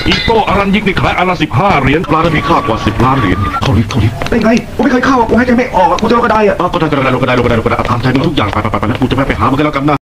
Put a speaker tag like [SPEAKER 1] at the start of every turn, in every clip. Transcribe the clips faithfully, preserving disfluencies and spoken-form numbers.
[SPEAKER 1] อีโต้อารันยิกนี่ขายอันละสิบห้าเหรียญปลาได้มีค่ากว่าสิบล้านเหรียญเท่านี้เท่านี้
[SPEAKER 2] เป็นไงกูไม่เคยเข้ากูให้ใจไม่ออกกูจะลงกระไดอ่ะ
[SPEAKER 1] ก็ได้ก็ได้ลงกระไดลงกระไดลงกระไดทำใจมึงทุกอย่างไปไปไปแล้วกูจะไม่ไปหามึงกันแล้วกันนะ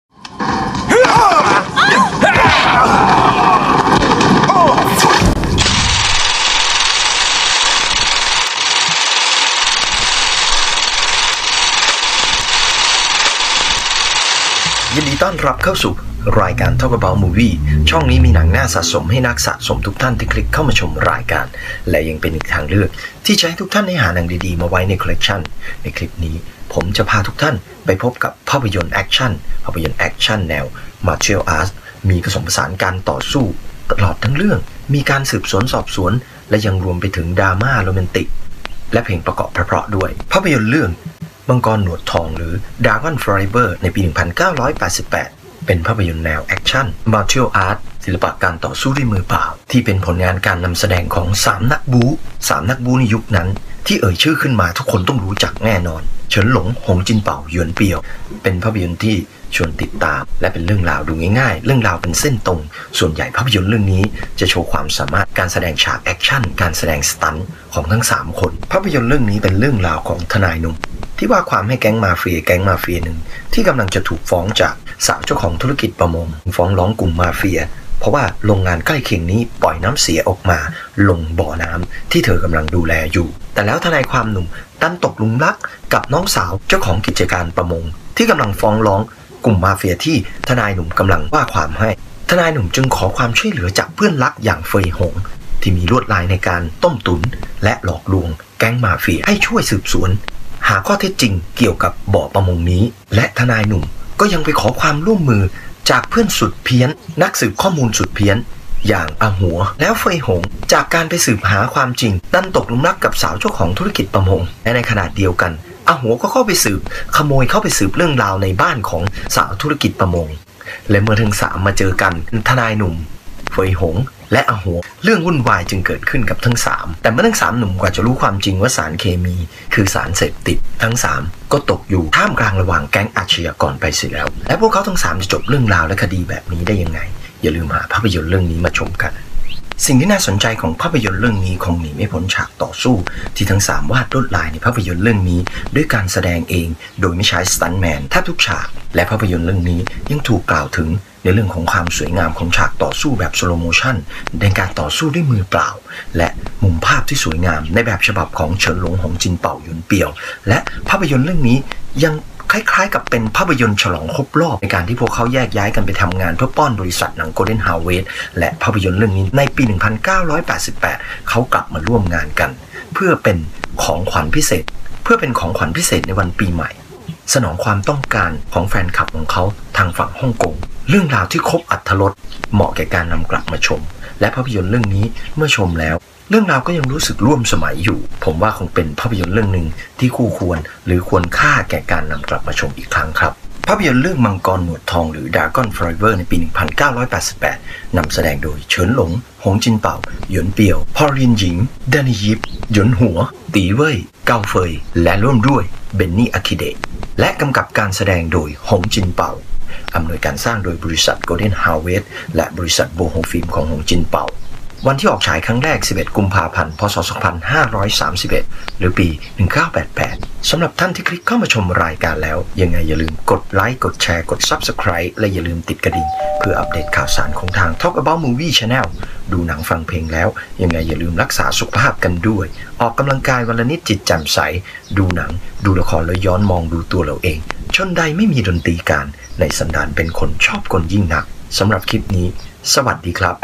[SPEAKER 3] ยินดีต้อนรับเข้าสู่รายการ Talk About Movie ช่องนี้มีหนังน่าสะสมให้นักสะสมทุกท่านที่คลิกเข้ามาชมรายการและยังเป็นอีกทางเลือกที่จะให้ทุกท่านได้หาหนังดีๆมาไว้ในคอลเลกชันในคลิปนี้ผมจะพาทุกท่านไปพบกับภาพยนตร์แอคชั่นภาพยนตร์แอคชั่นแนว Martial Arts มีผสมผสานการต่อสู้ตลอดทั้งเรื่องมีการสืบสวนสอบสวนและยังรวมไปถึงดราม่าโรแมนติกและเพลงประกอบเพราะๆด้วยภาพยนตร์เรื่องมังกรหนวดทองหรือ Dragon Forever ในปี หนึ่งพันเก้าร้อยแปดสิบแปด เป็นภาพยนตร์แนวแอคชั่น Martial Arts ศิลปะการต่อสู้ด้วยมือเปล่าที่เป็นผลงานการนำแสดงของสามนักบู๊สามนักบู๊ในยุคนั้นที่เอ่ยชื่อขึ้นมาทุกคนต้องรู้จักแน่นอนเฉินหลงหงจินเป่าหยวนเปียวเป็นภาพยนตร์ที่ชวนติดตามและเป็นเรื่องราวดูง่ายๆเรื่องราวเป็นเส้นตรงส่วนใหญ่ภาพยนตร์เรื่องนี้จะโชว์ความสามารถการแสดงฉากแอคชั่นการแสดงสตันท์ของทั้งสามคนภาพยนตร์เรื่องนี้เป็นเรื่องราวของทนายหนุ่มที่ว่าความให้แก๊งมาเฟียแก๊งมาเฟียหนึ่งที่กำลังจะถูกฟ้องจากสาวเจ้าของธุรกิจประมงฟ้องร้องกลุ่มมาเฟียเพราะว่าโรงงานใกล้เคียงนี้ปล่อยน้ำเสียออกมาลงบ่อน้ำที่เธอกำลังดูแลอยู่แต่แล้วทนายความหนุ่มดันตกหลุมรักกับน้องสาวเจ้าของกิจการประมงที่กำลังฟ้องร้องกลุ่มมาเฟียที่ทนายหนุ่มกำลังว่าความให้ทนายหนุ่มจึงขอความช่วยเหลือจากเพื่อนรักอย่างเฟยหงที่มีลวดลายในการต้มตุ๋นและหลอกลวงแก๊งมาเฟียให้ช่วยสืบสวนหาข้อเท็จจริงเกี่ยวกับบ่อประมงนี้และทนายหนุ่มก็ยังไปขอความร่วมมือจากเพื่อนสุดเพี้ยนนักสืบข้อมูลสุดเพี้ยนอย่างอาหัวแล้วเฟยหงจากการไปสืบหาความจริงดันตกหลุมรักกับสาวเจ้าของธุรกิจประมงและในขณะเดียวกันอาหัวก็เข้าไปสืบขโมยเข้าไปสืบเรื่องราวในบ้านของสาวธุรกิจประมงและเมื่อทั้งสามมาเจอกันทนายหนุ่มเฟยหงและอาหัวเรื่องวุ่นวายจึงเกิดขึ้นกับทั้งสามแต่เมื่อทั้งสามหนุ่มกว่าจะรู้ความจริงว่าสารเคมีคือสารเสพติดทั้งสามก็ตกอยู่ท่ามกลางระหว่างแก๊งอาชญากรไปเสียแล้วและพวกเขาทั้งสามจะจบเรื่องราวและคดีแบบนี้ได้ยังไงอย่าลืมหาภาพยนตร์เรื่องนี้มาชมกันสิ่งที่น่าสนใจของภาพยนตร์เรื่องนี้คงหนีไม่พ้นฉากต่อสู้ที่ทั้งสามวาดลวดลายในภาพยนตร์เรื่องนี้ด้วยการแสดงเองโดยไม่ใช้สตันท์แมนแทบทุกฉากและภาพยนตร์เรื่องนี้ยังถูกกล่าวถึงในเรื่องของความสวยงามของฉากต่อสู้แบบสโลโมชั่นในการต่อสู้ด้วยมือเปล่าและมุมภาพที่สวยงามในแบบฉบับของเฉินหลงหงจินเป่าหยวนเปียวและภาพยนตร์เรื่องนี้ยังคล้ายๆกับเป็นภาพยนตร์ฉลองครบรอบในการที่พวกเขาแยกย้ายกันไปทำงานเพื่อป้อนบริษัทหนัง Golden Harvest และภาพยนตร์เรื่องนี้ในปี หนึ่งพันเก้าร้อยแปดสิบแปด เขากลับมาร่วมงานกันเพื่อเป็นของขวัญพิเศษเพื่อเป็นของขวัญพิเศษในวันปีใหม่สนองความต้องการของแฟนคลับของเขาทางฝั่งฮ่องกงเรื่องราวที่ครบอรรถรสเหมาะแก่การนำกลับมาชมและภาพยนตร์เรื่องนี้เมื่อชมแล้วเรื่องราวก็ยังรู้สึกร่วมสมัยอยู่ผมว่าคงเป็นภาพยนตร์เรื่องหนึ่งที่คู่ควรหรือควรค่าแก่การนำกลับมาชมอีกครั้งครับภาพยนตร์เรื่องมังกรหนวดทองหรือ Dragon Forever ในปี หนึ่งพันเก้าร้อยแปดสิบแปด นำแสดงโดยเฉินหลงหงจินเป่าหยวนเปียวพอรินหญิงดานิยิปหยวนหัวตีเว่ยเกาเฟยและร่วมด้วยเบนนี่อาคิเดะและกำกับการแสดงโดยหงจินเป่าอำนวยการสร้างโดยบริษัท Golden Harvest และบริษัทโบโฮฟิล์มของหงจินเป่าวันที่ออกฉายครั้งแรกสิบเอ็ดกุมภาพันธ์พศสองพันห้าร้อยสามสิบเอ็ดหรือปีหนึ่งพันเก้าร้อยแปดสิบแปดสำหรับท่านที่คลิกเข้ามาชมรายการแล้วยังไงอย่าลืมกดไลค์กดแชร์กด ซับสไครบ์ และอย่าลืมติดกระดิ่งเพื่ออัปเดตข่าวสารของทาง Talk About Movie Channel ดูหนังฟังเพลงแล้วยังไงอย่าลืมรักษาสุขภาพกันด้วยออกกำลังกายวันละนิดจิตแจ่มใสดูหนังดูละครแล้วย้อนมองดูตัวเราเองชนใดไม่มีดนตรีการในสันดานเป็นคนชอบกลยิ่งนักสำหรับคลิปนี้สวัสดีครับ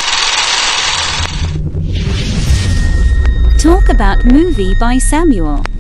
[SPEAKER 4] Talk About Movie by Samuel